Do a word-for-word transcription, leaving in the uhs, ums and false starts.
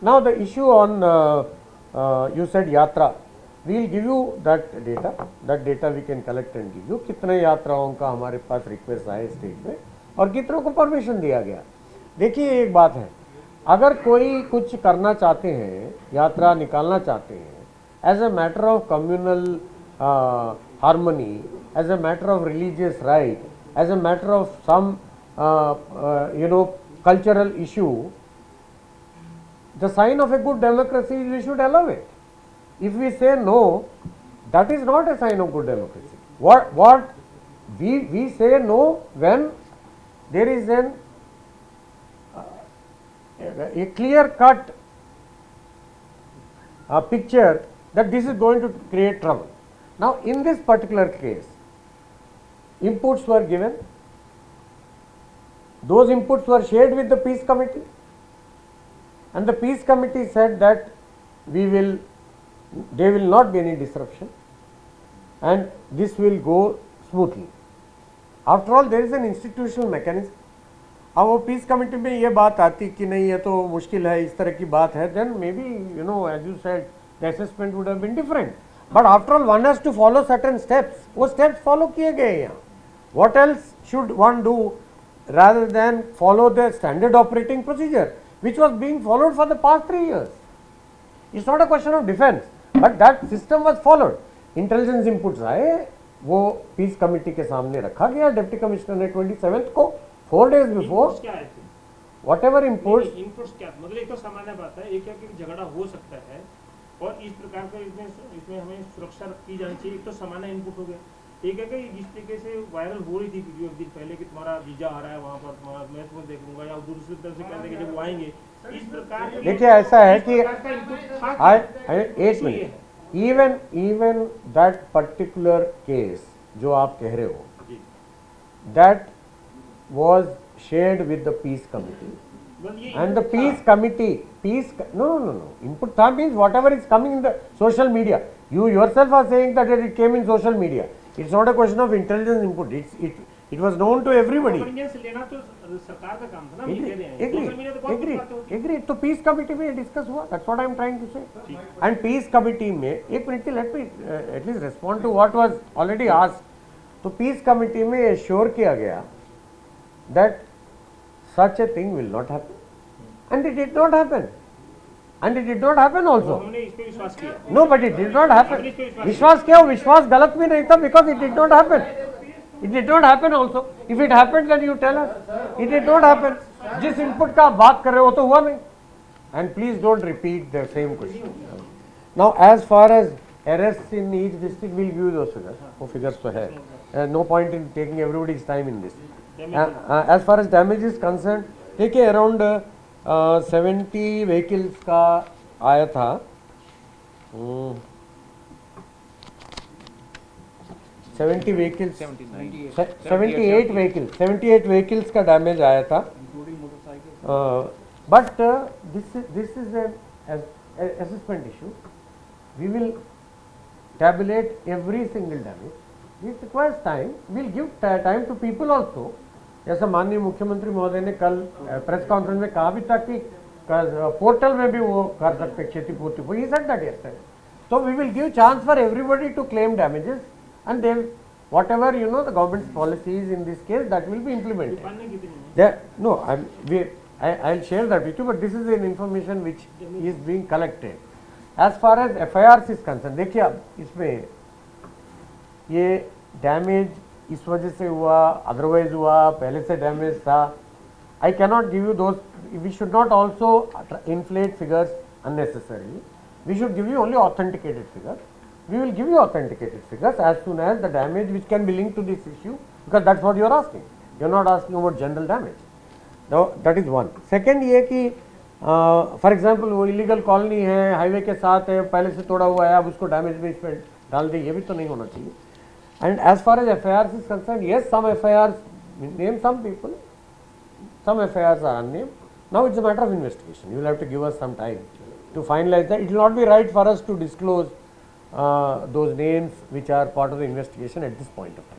Now the issue on uh, uh, you said yatra, we will give you that data. That data we can collect and give you. कितने यात्राओं का हमारे पास request आए state में और कितनों को परमिशन दिया गया. देखिए एक बात है, अगर कोई कुछ करना चाहते हैं, यात्रा निकालना चाहते हैं, as a matter of communal harmony, as a matter of religious right, as a matter of some you know cultural issue, the sign of a good democracy is we should allow it. If we say no, that is not a sign of good democracy. What what we we say no when there is an uh, a clear cut uh, picture that this is going to create trouble. Now in this particular case, inputs were given. Those inputs were shared with the peace committee, and the peace committee said that we will, there will not be any disruption and this will go smoothly. After all, there is an institutional mechanism. अब वो peace committee में ये बात आती कि नहीं ये तो मुश्किल है, इस तरह की बात है, then maybe you know as you said the assessment would have been different. But after all, one has to follow certain steps. वो steps follow किए गए यहाँ. What else should one do rather than follow the standard operating procedure which was being followed for the past three years. It's not a question of defense, but that system was followed. Intelligence inputs आए, वो peace committee के सामने रखा गया deputy commissioner ने twenty-seventh को, four days before. whatever inputs. inputs क्या, मतलब एक तो सामान्य बात है, एक एक झगड़ा हो सकता है और इस प्रकार का इसमें इसमें हमें सुरक्षा की जानी चाहिए. एक तो सामान्य इनपुट हो गया. एक है कि जिस तरीके से वायरल हो रही थी वीडियो एक दिन पहले कि तुम्हारा जीजा आ रहा है वहाँ पर, तुम्हारा मैं तुम्हें देखूंगा, या दूसरी तरफ से कहते हैं कि जब वो आएंगे इस प्रकार. देखिए ऐसा है कि एक minute, even even that particular case जो आप कह रहे हो, that was shared with the peace committee and the peace committee peace no no no input था means what ever is coming in the social media. You yourself are saying that it came in social media. It's not a question of intelligence input. It's, it it was known to everybody. Agree, agree. तो peace committee में discuss हुआ. That's what I am trying to say. And peace committee में एक minute let me uh, at least respond to what was already asked. तो peace committee में assure किया गया that such a thing will not happen, and it did not happen. And it did not happen also. No, but it did not happen. विश्वास क्या हो, विश्वास गलत भी नहीं था because it did not happen. It did not happen also. If it happened, then you tell us. It did not happen. जिस input का आप बात कर रहे हो तो हुआ नहीं. And please don't repeat the same question. Now, as far as arrests in each district, we'll give you those figures. वो figures तो है. Uh, no point in taking everybody's time in this. Uh, uh, as far as damage is concerned, देखिए around uh, seventy uh, vehicles का आया था. Seventy vehicles seventy eight vehicles seventy eight vehicles का damage आया था. But this this is an assessment issue. We will tabulate every single damage. This requires time. We'll give time to people also. जैसा माननीय मुख्यमंत्री महोदय ने कल press conference में कहा भी था कि पोर्टल में भी वो कर सकते क्षतिपूर्ति. वो ही said that yesterday. So we will give chance for everybody to claim damages, and then whatever you know the government's policies in this case, that will be implemented. There, no, I'm, we, I, I'll share that with you, but this is an information which is being collected. As far as F I Rs is concerned, देखिए अब इसमें ये damage इस वजह से हुआ, otherwise हुआ, पहले से डैमेज था. I cannot give you those. We should not also inflate figures unnecessarily. We should give you only authenticated figures. We will give you authenticated figures as soon as the damage which can be linked to this issue, because that's what you are asking. You are not asking about general damage. Now that is one. Second ये कि for example वो illegal colony है, highway के साथ है, पहले से तोड़ा हुआ है, अब उसको डैमेज में इसमें डाल दे, ये भी तो नहीं होना चाहिए. And as far as F I R is concern, yes some F I R name some people, some F I Rs are unnamed. Now it's a matter of investigation. You will have to give us some time to finalize that. It will not be right for us to disclose uh, those names which are part of the investigation at this point of time.